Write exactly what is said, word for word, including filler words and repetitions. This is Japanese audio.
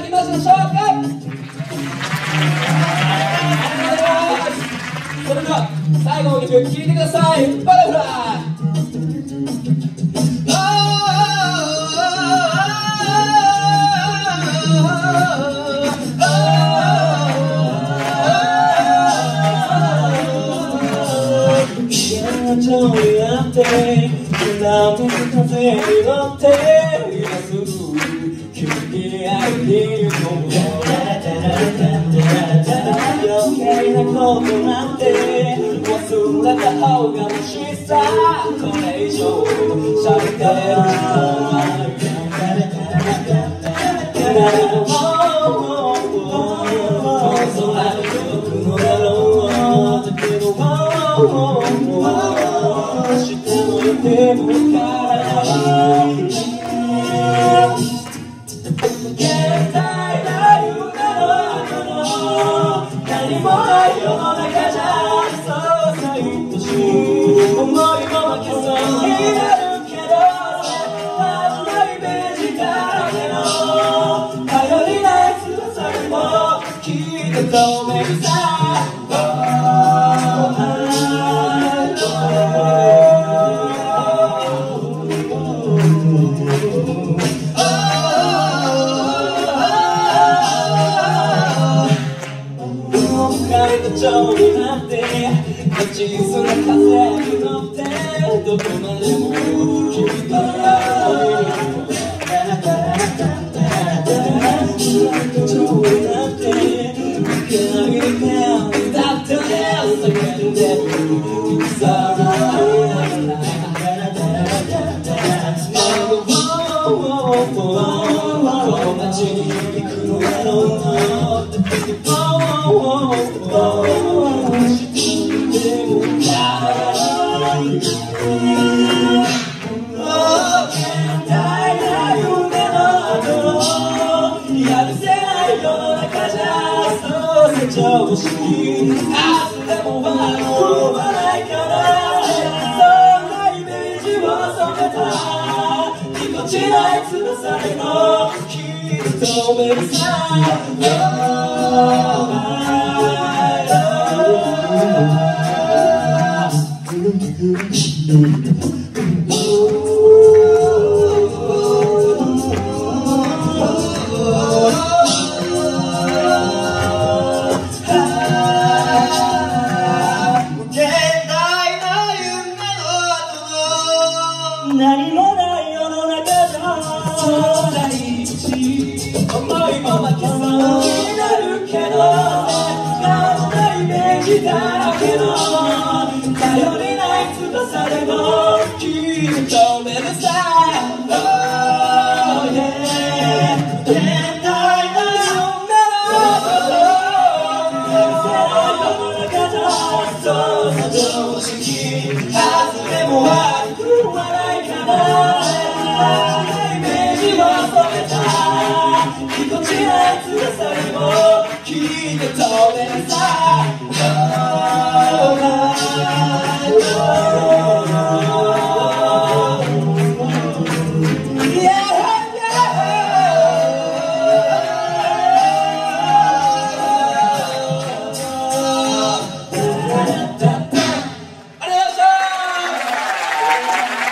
きましょうか。それでは最後の曲聴いてください。バタフライ。 街にあって南風に乗って今すぐ君に会いに行こう。余計なことなんて忘れた方がもしさ、これ以上喋ってる時間はでも変わらない現代な夢の後の何もない世の中じゃそうさ愛しい思いも負けそうになるけど味のイメージだらけの頼りない翼でもきっと透明さ情になって小さな風に乗ってどこまでも君と会える情になって受け上げる手だって叫んでるさあこの街に行くのやろう常識明日でも笑わないからそんなイメージを染めたぎこちない翼でもきっと透明さ何もない世の中じゃそうだいし思いも負けそうになるけど感じたイメージだらけの頼りない翼でもきっと止めるさ Oh yeah 現代の夢の世の中じゃそうさ常識外れも悪くはないイメージを染めたぎこちない翼でもきっと透明さありがとうございました。